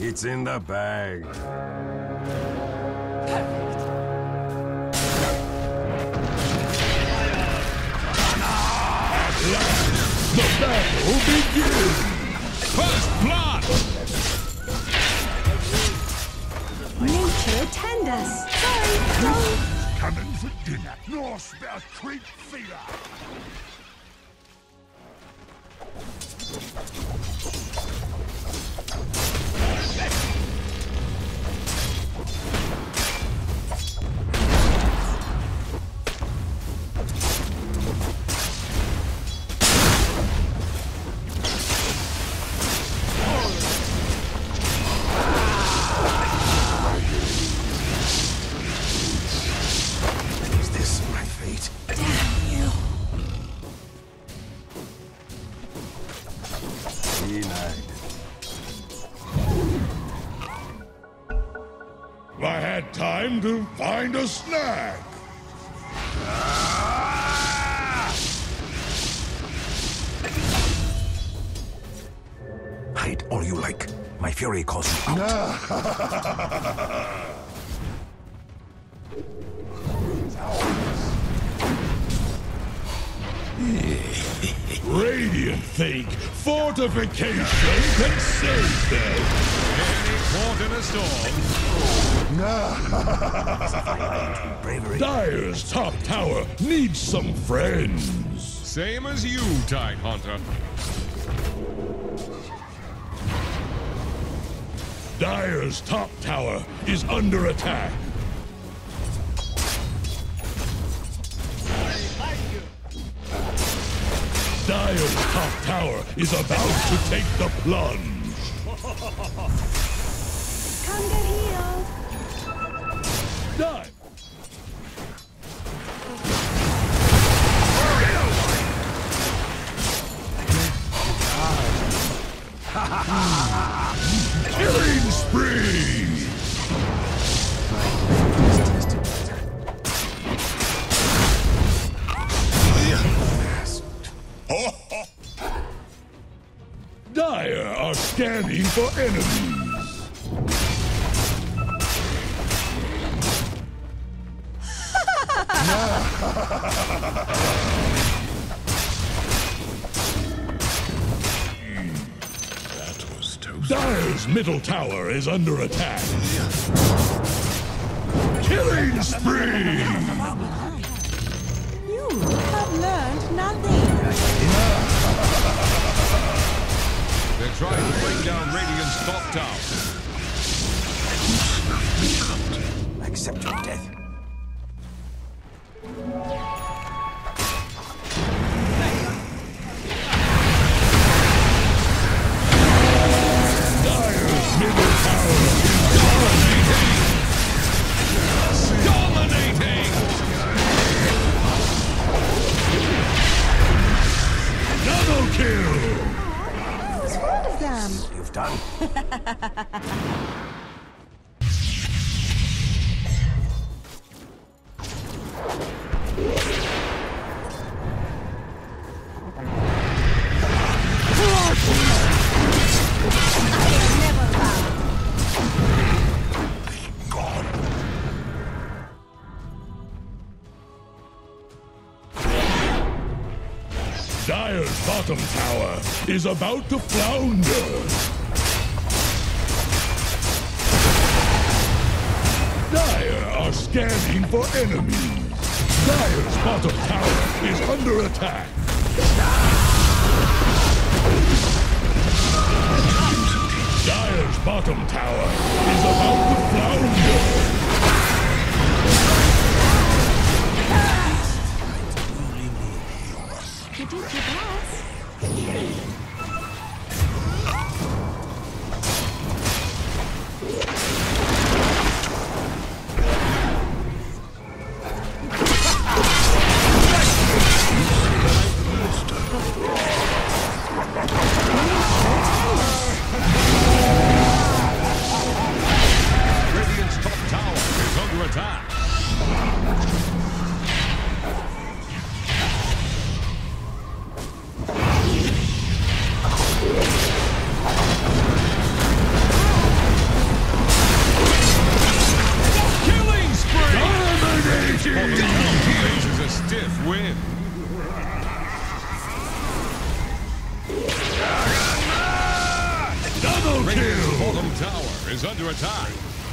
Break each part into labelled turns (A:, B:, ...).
A: It's in the bag.
B: At last, the battle begins! First blood!
C: Nature attend us. Sorry, no.
B: Coming for dinner. Norse Bear Creek Feeder! I had time to find a snack.
D: Hide all you like. My fury calls you out.
B: Radiant think fortification can save them.
E: Any port in a storm.
D: Bravery.
B: Dire's top tower needs some friends.
E: Same as you, Tidehunter.
B: Dire's top tower is under attack. Dire's top tower is about to take the plunge.
C: Come get healed.
B: Die. Killing spree! Dire are scanning for enemies.
E: That was toast.
B: Dire's middle tower is under attack. Killing spree!
C: You have learned nothing.
E: They're trying to bring down Radiant's top tower.
D: Accept your death.
B: Dire's middle tower is
E: Dominating!
B: double kill!
C: What's wrong with them?
D: You've done.
B: Dire's bottom tower is about to flounder. Dire are scanning for enemies. Dire's bottom tower is under attack. Dire's bottom tower is about to flounder.
C: You did your best.
E: Radiant's top tower under attack.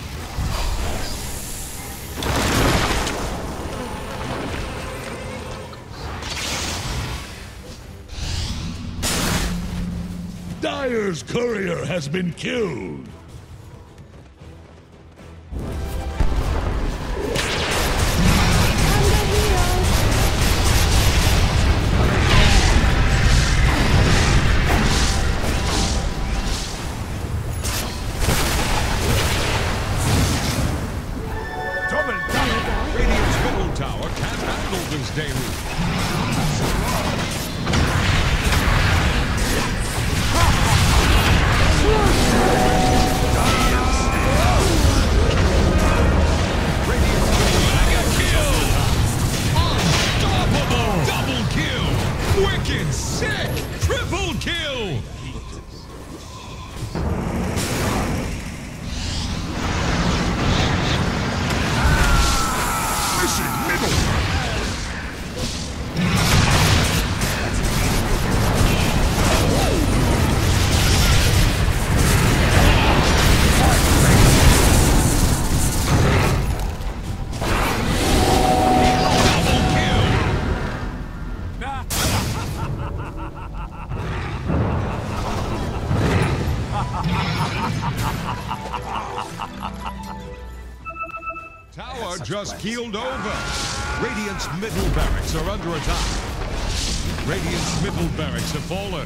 B: Dire's courier has been killed.
E: Radiant's middle tower can't handle this deluge. Unstoppable! Double kill! Wicked sick! Triple kill!
B: Missing middle.
E: Tower just keeled over. Radiant's middle barracks are under attack. Radiant's middle barracks have fallen.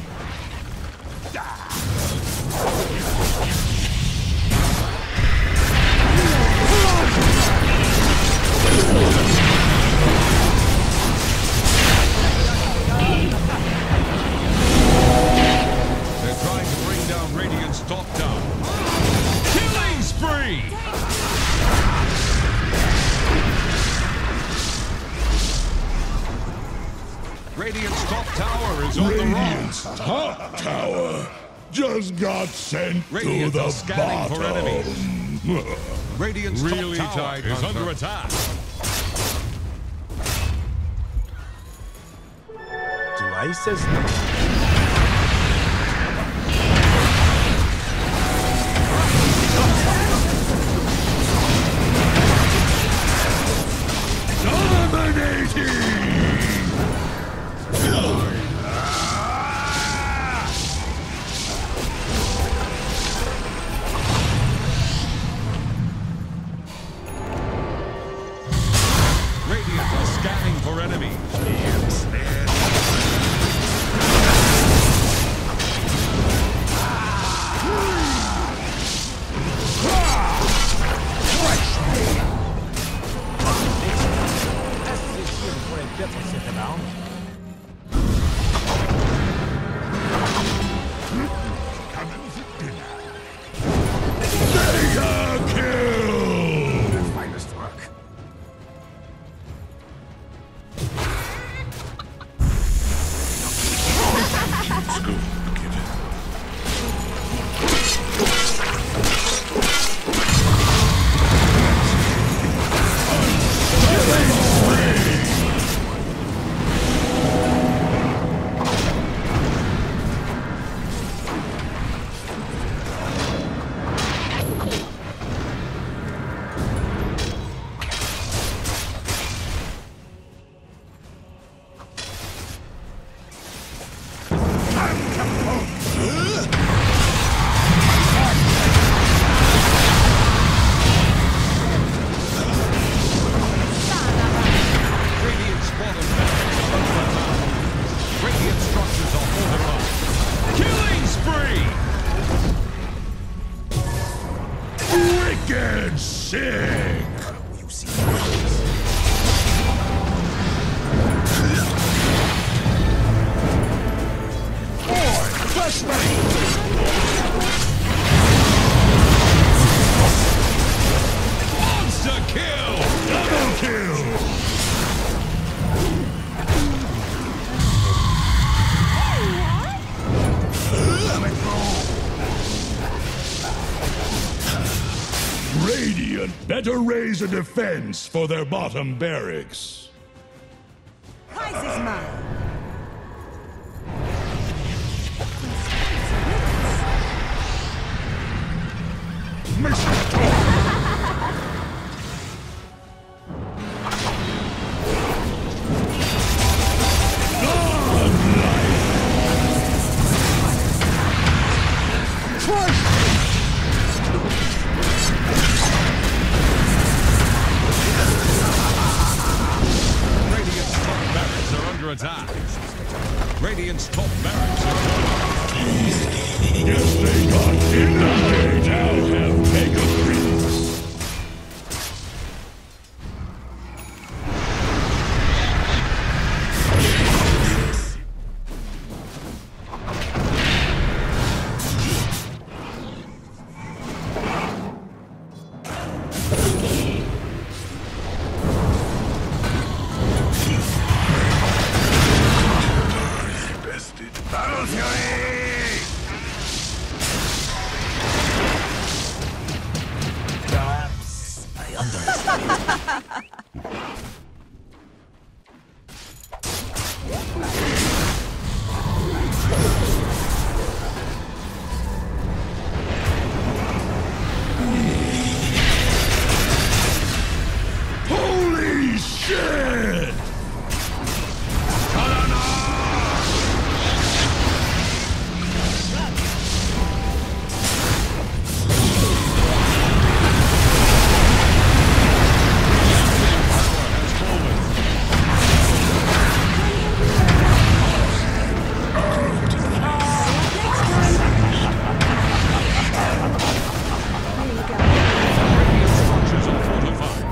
E: They're trying to bring down Radiant's top tower. Killing spree! Radiant's top tower is on the
B: Radiant's
E: rocks.
B: top tower just got sent
E: Radiant
B: to
E: are
B: the
E: scanning for
B: bottom.
E: enemies. Radiant's
B: Really
E: top tower
B: tight,
E: is
B: Hunter.
E: under attack.
D: Do I says no?
E: Radiant are scanning for enemies.
B: Mega kill!
D: Finest work.
E: Radiant's bottom barracks is under attack. Radiant structures are fortified. Killing spree!
B: Wicked sick!
D: You see.
E: Monster kill!
B: Double kill! Radiant better raise a defense for their bottom barracks.
C: Prize is mine.
B: Mistletoe!
E: Radiant's top barracks are under attack. Radiant's top barracks are
B: Yes, they got in the day. Now have mega freeze.
D: Battle Fury! Perhaps I underestimate.
B: Holy shit!
E: structures are fortified.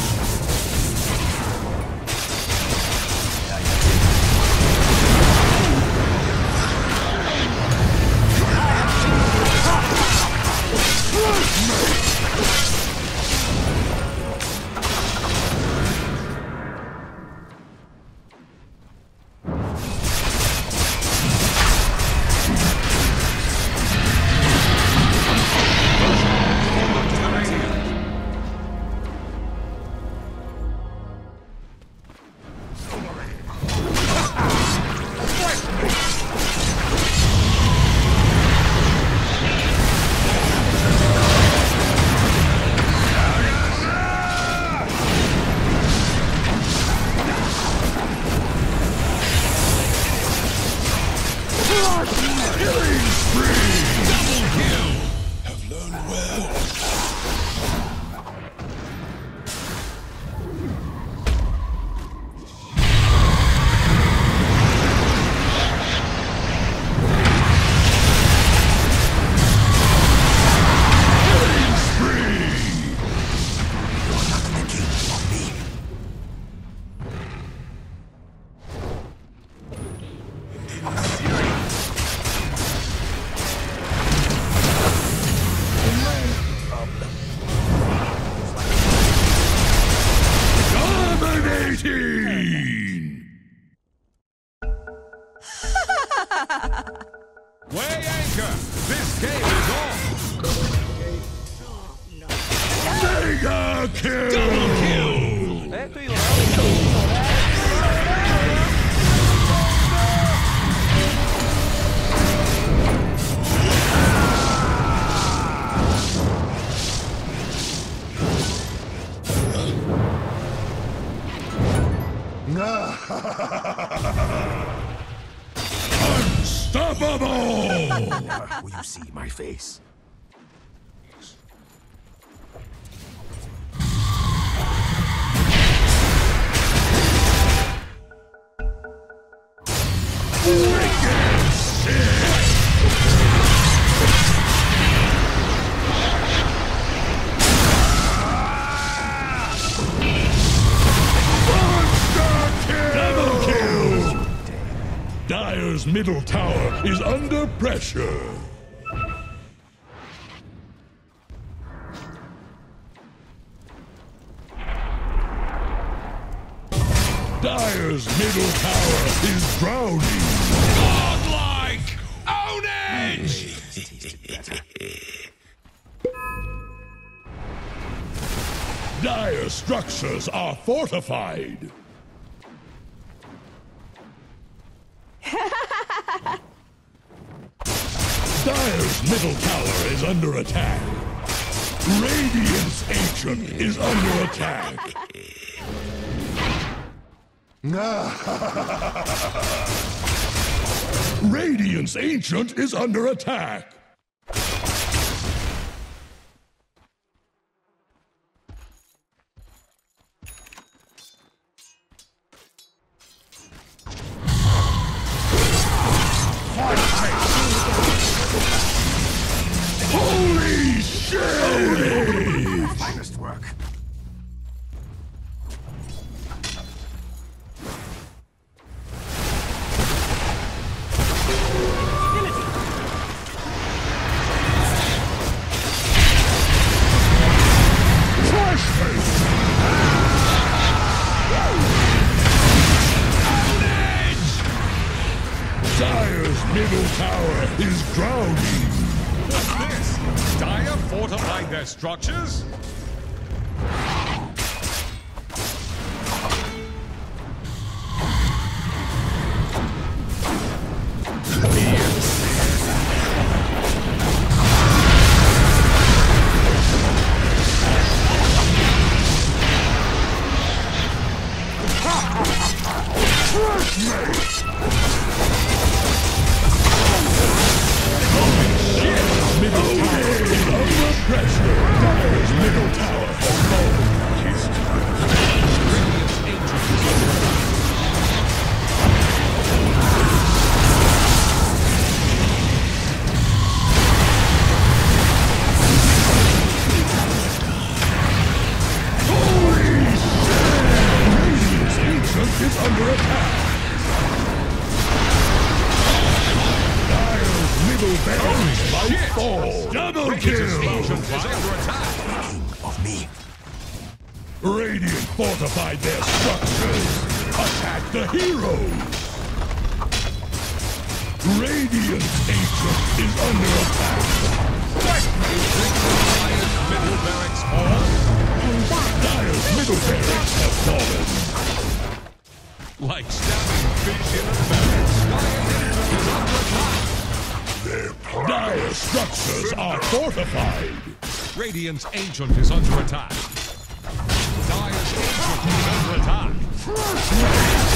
B: Have learned well. Killing spree!
D: You're not the king of me.
B: Dominating!
E: Weigh anchor! This game is on!
B: Mega kill! Double kill! Unstoppable!
D: Never will you see my face.
B: Double kill! Dire's middle tower is under pressure. Dire's middle tower is drowning.
E: Godlike! Own it!
B: Dire structures are fortified. Dire's middle tower is under attack. Radiant's Ancient is under attack. Radiant's Ancient is under attack. Holy shit!
D: Finest work.
B: Dire's middle tower is drowning.
E: What's this? Dire fortified their structures?
B: Middle tower is under pressure. Dire's middle tower has fallen.
E: Radiant's Ancient is under attack.
B: Holy shit! Radiant's Ancient is under attack. Dire's middle barracks might fall. Double
E: Radiant's
B: kill!
E: Ancient is under attack.
D: King of me.
B: Radiant fortified their structures. Attack the heroes. Radiant's Ancient is under attack.
E: Dire's middle barracks fall.
B: Dire's middle barracks have fallen.
E: Like stabbing fish in a barracks. Dire's Ancient is under attack.
B: Dire structures are fortified.
E: Radiant's Ancient is under attack. Dire's Ancient is under attack.